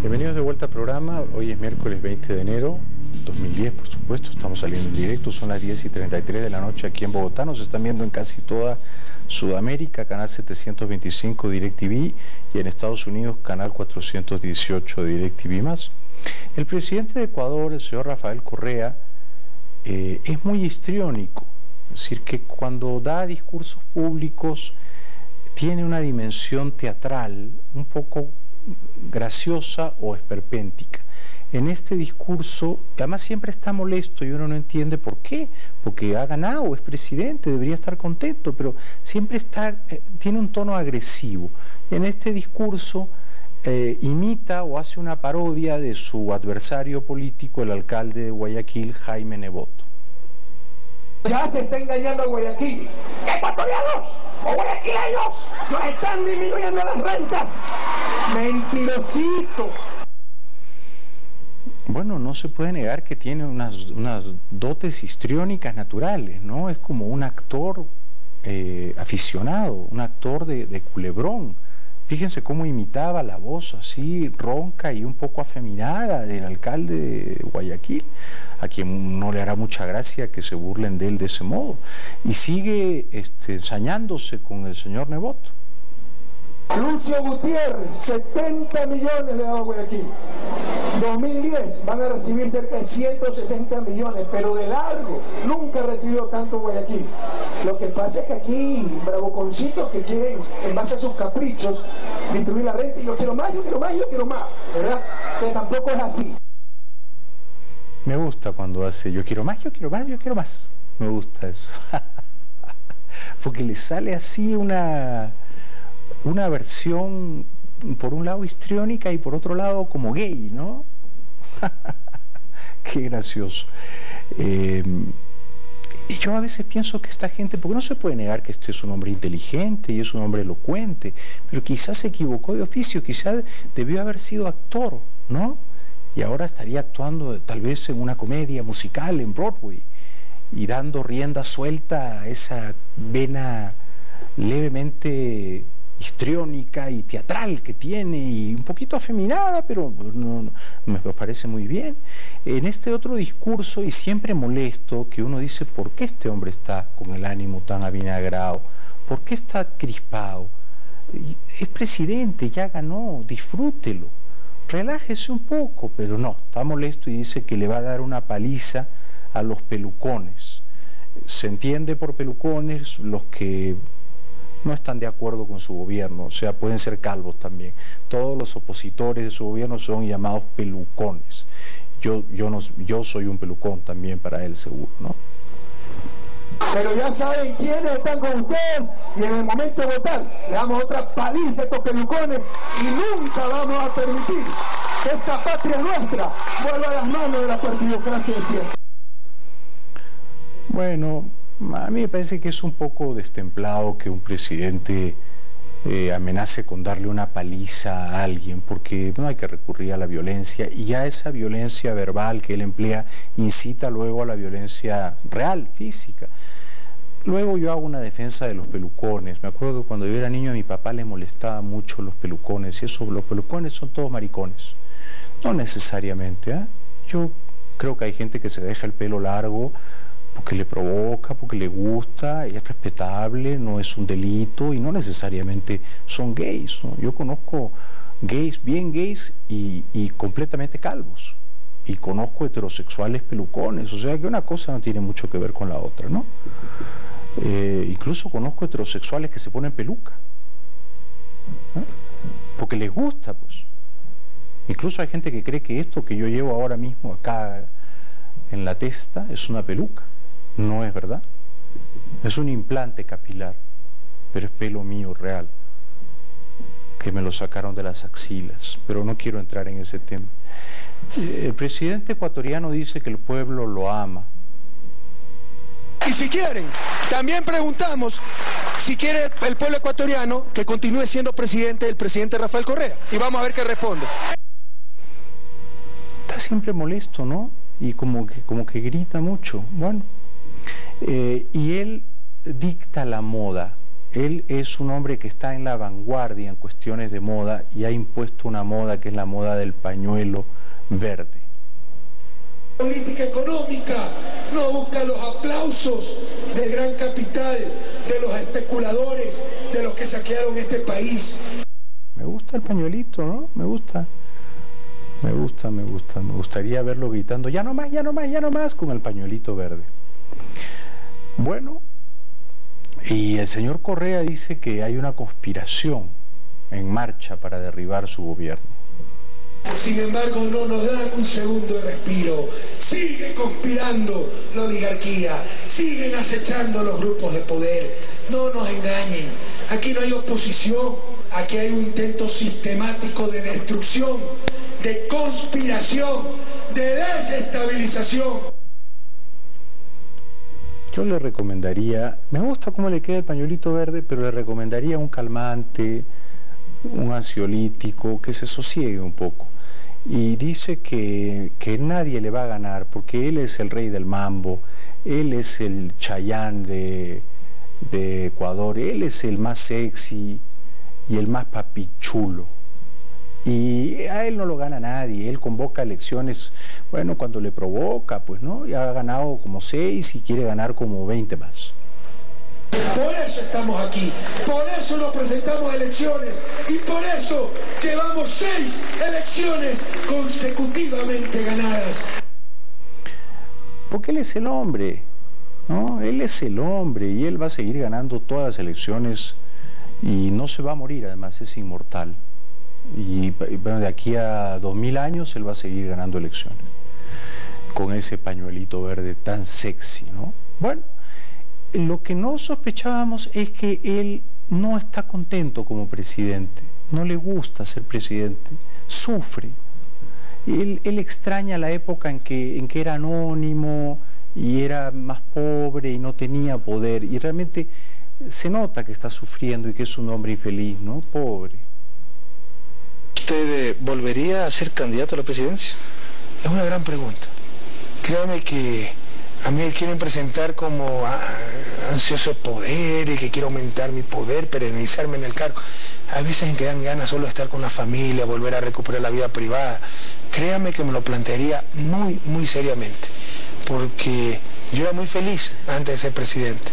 Bienvenidos de vuelta al programa. Hoy es miércoles 20 de enero 2010, por supuesto. Estamos saliendo en directo, son las 10:33 de la noche aquí en Bogotá. Nos están viendo en casi toda Sudamérica, canal 725 DirecTV, y en Estados Unidos, canal 418 DirecTV+. El presidente de Ecuador, el señor Rafael Correa, es muy histriónico. Es decir, que cuando da discursos públicos tiene una dimensión teatral un poco graciosa o esperpéntica. En este discurso, además siempre está molesto y uno no entiende por qué, porque ha ganado, es presidente, debería estar contento, pero siempre tiene un tono agresivo. En este discurso imita o hace una parodia de su adversario político, el alcalde de Guayaquil, Jaime Nebot. Ya se está engañando a Guayaquil. ¡Ecuatorianos o guayaquileños! ¡Nos están disminuyendo las rentas! ¡Mentirosito! Bueno, no se puede negar que tiene unas dotes histriónicas naturales, ¿no? Es como un actor aficionado, un actor de culebrón. Fíjense cómo imitaba la voz así ronca y un poco afeminada del alcalde de Guayaquil, a quien no le hará mucha gracia que se burlen de él de ese modo. Y sigue ensañándose con el señor Nebot. Lucio Gutiérrez, 70 millones le da a Guayaquil. 2010 van a recibir cerca de 170 millones, pero de largo, nunca ha recibido tanto Guayaquil. Lo que pasa es que aquí bravuconcitos que quieren, en base a sus caprichos, distribuir la renta, y yo quiero más, yo quiero más, yo quiero más, ¿verdad? Que tampoco es así. Me gusta cuando hace yo quiero más, yo quiero más, yo quiero más. Me gusta eso. Porque le sale así una versión, por un lado histriónica y por otro lado como gay, ¿no? Qué gracioso. Y yo a veces pienso que esta gente, porque no se puede negar que este es un hombre inteligente y es un hombre elocuente, pero quizás se equivocó de oficio, quizás debió haber sido actor, ¿no? Y ahora estaría actuando tal vez en una comedia musical en Broadway y dando rienda suelta a esa vena levemente histriónica y teatral que tiene, y un poquito afeminada, pero no, me parece muy bien. En este otro discurso, y siempre molesto, que uno dice, ¿por qué este hombre está con el ánimo tan avinagrado? ¿Por qué está crispado? Es presidente, ya ganó, disfrútelo, relájese un poco, pero no, está molesto y dice que le va a dar una paliza a los pelucones. Se entiende por pelucones los que no están de acuerdo con su gobierno, o sea, pueden ser calvos también. Todos los opositores de su gobierno son llamados pelucones. Yo soy un pelucón también para él, seguro, ¿no? Pero ya saben quiénes están con ustedes, y en el momento de votar le damos otra paliza a estos pelucones, y nunca vamos a permitir que esta patria nuestra vuelva a las manos de la partidocracia. Bueno, a mí me parece que es un poco destemplado que un presidente amenace con darle una paliza a alguien, porque no hay que recurrir a la violencia, y ya esa violencia verbal que él emplea incita luego a la violencia real, física. Luego yo hago una defensa de los pelucones. Me acuerdo que cuando yo era niño a mi papá le molestaba mucho los pelucones, y eso, los pelucones son todos maricones. No necesariamente, ¿eh? Yo creo que hay gente que se deja el pelo largo porque le provoca, porque le gusta, y es respetable, no es un delito, y no necesariamente son gays, ¿no? Yo conozco gays, bien gays y completamente calvos, y conozco heterosexuales pelucones, o sea que una cosa no tiene mucho que ver con la otra, ¿no? Incluso conozco heterosexuales que se ponen peluca, ¿no? Porque les gusta, pues. Incluso hay gente que cree que esto que yo llevo ahora mismo acá en la testa es una peluca. No es verdad, es un implante capilar, pero es pelo mío real, que me lo sacaron de las axilas, pero no quiero entrar en ese tema. El presidente ecuatoriano dice que el pueblo lo ama. Y si quieren, también preguntamos si quiere el pueblo ecuatoriano que continúe siendo presidente el presidente Rafael Correa, y vamos a ver qué responde. Está siempre molesto, ¿no? Y como que grita mucho. Bueno. Y él dicta la moda. él es un hombre que está en la vanguardia en cuestiones de moda y ha impuesto una moda que es la moda del pañuelo verde. Política económica no busca los aplausos del gran capital, de los especuladores, de los que saquearon este país. Me gusta el pañuelito, ¿no? Me gusta. Me gustaría verlo gritando, ya no más, ya no más, ya no más, con el pañuelito verde. Bueno, y el señor Correa dice que hay una conspiración en marcha para derribar su gobierno. Sin embargo, no nos dan un segundo de respiro. Sigue conspirando la oligarquía, siguen acechando los grupos de poder. No nos engañen, aquí no hay oposición, aquí hay un intento sistemático de destrucción, de conspiración, de desestabilización. Yo le recomendaría, me gusta cómo le queda el pañuelito verde, pero le recomendaría un calmante, un ansiolítico, que se sosiegue un poco. Y dice que nadie le va a ganar, porque él es el rey del mambo, él es el Chayanne de Ecuador, él es el más sexy y el más papichulo. Y a él no lo gana nadie, él convoca elecciones, bueno, cuando le provoca, pues, ¿no? Ya ha ganado como 6 y quiere ganar como 20 más. Por eso estamos aquí, por eso nos presentamos a elecciones y por eso llevamos 6 elecciones consecutivamente ganadas. Porque él es el hombre, ¿no? Él es el hombre y él va a seguir ganando todas las elecciones y no se va a morir, además es inmortal. Y bueno, de aquí a 2000 años él va a seguir ganando elecciones con ese pañuelito verde tan sexy, ¿no? Bueno, lo que no sospechábamos es que él no está contento como presidente, no le gusta ser presidente, sufre. Él extraña la época en que era anónimo y era más pobre y no tenía poder, y realmente se nota que está sufriendo y que es un hombre infeliz, ¿no? Pobre. ¿Usted volvería a ser candidato a la presidencia? Es una gran pregunta. Créame que a mí me quieren presentar como ansioso de poder y que quiero aumentar mi poder, perennizarme en el cargo. Hay veces en que dan ganas solo de estar con la familia, volver a recuperar la vida privada. Créame que me lo plantearía muy, muy seriamente, porque yo era muy feliz antes de ser presidente.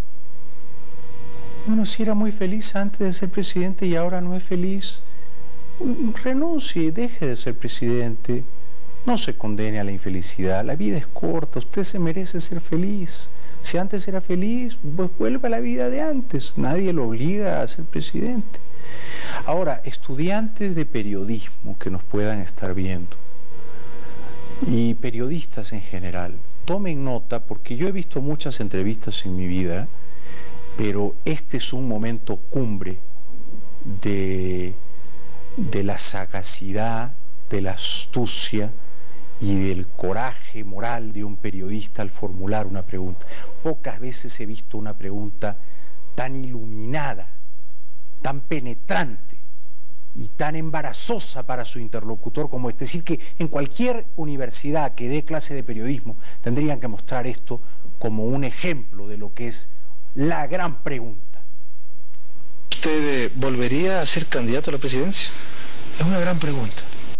Bueno, si era muy feliz antes de ser presidente y ahora no es feliz, renuncie, deje de ser presidente. No se condene a la infelicidad, la vida es corta, usted se merece ser feliz. Si antes era feliz, pues vuelva a la vida de antes, nadie lo obliga a ser presidente. Ahora, estudiantes de periodismo que nos puedan estar viendo, y periodistas en general, tomen nota, porque yo he visto muchas entrevistas en mi vida, pero este es un momento cumbre de la sagacidad, de la astucia y del coraje moral de un periodista al formular una pregunta. Pocas veces he visto una pregunta tan iluminada, tan penetrante y tan embarazosa para su interlocutor como es. Decir que en cualquier universidad que dé clase de periodismo tendrían que mostrar esto como un ejemplo de lo que es la gran pregunta. ¿Usted volvería a ser candidato a la presidencia? Es una gran pregunta.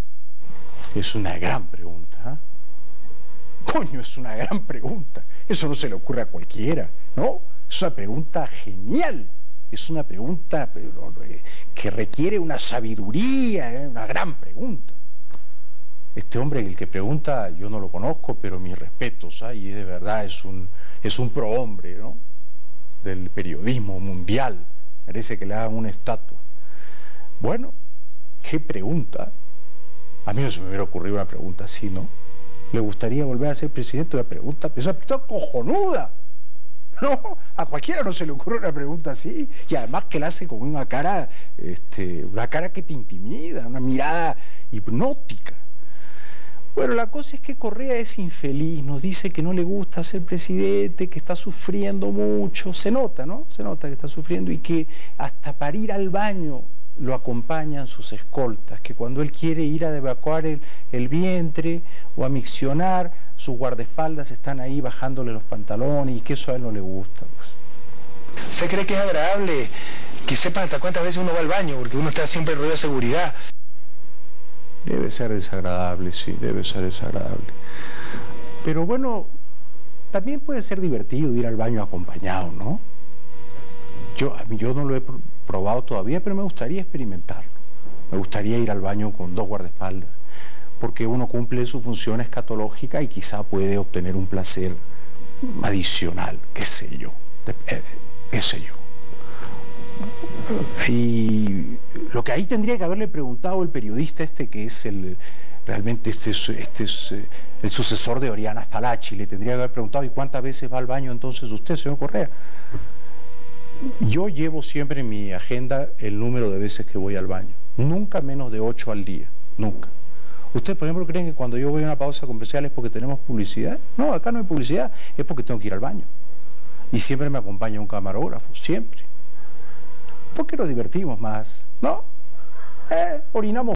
Es una gran pregunta, ¿eh? Coño, es una gran pregunta. Eso no se le ocurre a cualquiera, ¿no? Es una pregunta genial. Es una pregunta que requiere una sabiduría, una gran pregunta. Este hombre, el que pregunta, yo no lo conozco, pero mis respetos, ¿eh? Y de verdad es un prohombre, ¿no? Del periodismo mundial. Merece que le hagan una estatua. Bueno, qué pregunta. A mí no se me hubiera ocurrido una pregunta así, ¿no? ¿Le gustaría volver a ser presidente? Una pregunta, pero esa pregunta cojonuda. No, a cualquiera no se le ocurre una pregunta así. Y además que la hace con una cara que te intimida, una mirada hipnótica. Bueno, la cosa es que Correa es infeliz, nos dice que no le gusta ser presidente, que está sufriendo mucho, se nota, ¿no? Se nota que está sufriendo y que hasta para ir al baño lo acompañan sus escoltas, que cuando él quiere ir a evacuar el vientre o a miccionar, sus guardaespaldas están ahí bajándole los pantalones y que eso a él no le gusta, pues. ¿Se cree que es agradable que sepan hasta cuántas veces uno va al baño? Porque uno está siempre rodeado de seguridad. Debe ser desagradable, sí, debe ser desagradable. Pero bueno, también puede ser divertido ir al baño acompañado, ¿no? Yo no lo he probado todavía, pero me gustaría experimentarlo. Me gustaría ir al baño con 2 guardaespaldas, porque uno cumple su función escatológica y quizá puede obtener un placer adicional, qué sé yo. Y lo que ahí tendría que haberle preguntado el periodista que es realmente el sucesor de Oriana Spalaci, le tendría que haber preguntado: ¿y cuántas veces va al baño entonces usted, señor Correa? Yo llevo siempre en mi agenda el número de veces que voy al baño, nunca menos de 8 al día, nunca. ¿Ustedes, por ejemplo, creen que cuando yo voy a una pausa comercial es porque tenemos publicidad? No, acá no hay publicidad, es porque tengo que ir al baño. Y siempre me acompaña un camarógrafo, siempre. ¿Por qué nos divertimos más? ¿No? Orinamos